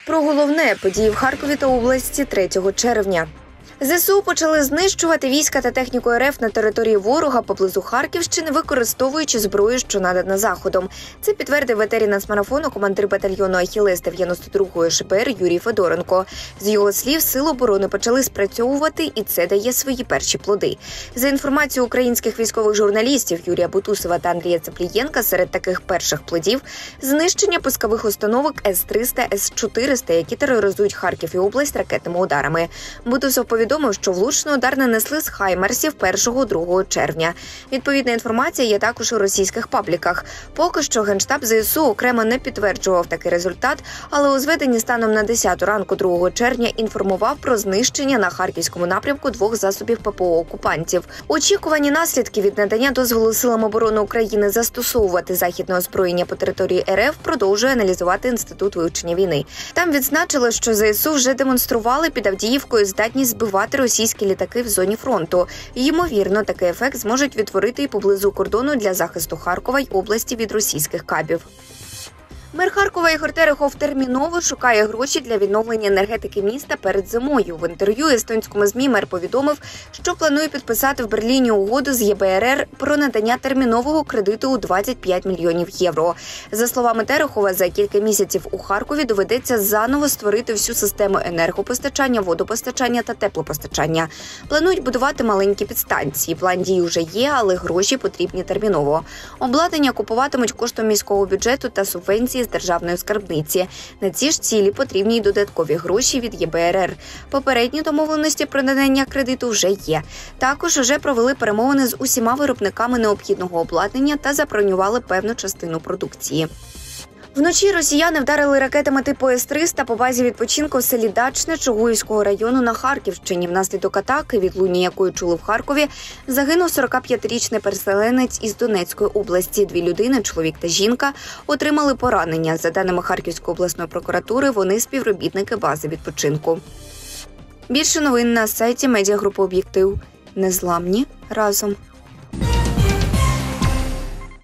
Про головне – події в Харкові та області 3 червня. ЗСУ почали знищувати війська та техніку РФ на території ворога поблизу Харківщини, використовуючи зброю, що надана Заходом. Це підтвердив в етері нацмарафону командир батальйону «Ахілес» 92-ї ШПР Юрій Федоренко. З його слів, сили оборони почали спрацьовувати, і це дає свої перші плоди. За інформацією українських військових журналістів Юрія Бутусова та Андрія Цаплієнка, серед таких перших плодів – знищення пускових установок С-300, С-400, які тероризують Харків і область ракетними ударами. Бутусов повідомив, що влучний удар нанесли з «Хаймерсів» 1-2 червня. Відповідна інформація є також у російських пабліках. Поки що Генштаб ЗСУ окремо не підтверджував такий результат, але у зведенні станом на 10 ранку 2 червня інформував про знищення на Харківському напрямку 2 засобів ППО окупантів. Очікувані наслідки від надання дозволу силам оборони України застосовувати західне озброєння по території РФ продовжує аналізувати Інститут вивчення війни. Там відзначили, що ЗСУ вже демонстрували під Авдіївкою здатність збивати російські літаки в зоні фронту. Ймовірно, такий ефект зможуть відтворити і поблизу кордону для захисту Харкова й області від російських кабів. Мер Харкова Ігор Терехов терміново шукає гроші для відновлення енергетики міста перед зимою. В інтерв'ю естонському ЗМІ мер повідомив, що планує підписати в Берліні угоду з ЄБРР про надання термінового кредиту у 25 мільйонів євро. За словами Терехова, за кілька місяців у Харкові доведеться заново створити всю систему енергопостачання, водопостачання та теплопостачання. Планують будувати маленькі підстанції. План дій уже є, але гроші потрібні терміново. Обладнання купуватимуть коштом міського бюджету та субвенції з державної скарбниці. На ці ж цілі потрібні й додаткові гроші від ЄБРР. Попередні домовленості про надання кредиту вже є. Також вже провели перемовини з усіма виробниками необхідного обладнання та забронювали певну частину продукції. Вночі росіяни вдарили ракетами типу С-300 по базі відпочинку в селі Дачне Чугуївського району на Харківщині. Внаслідок атаки, відлуння якої чули в Харкові, загинув 45-річний переселенець із Донецької області. 2 людини, чоловік та жінка, отримали поранення. За даними Харківської обласної прокуратури, вони співробітники бази відпочинку. Більше новин на сайті медіагрупи «Об'єктив». Незламні разом.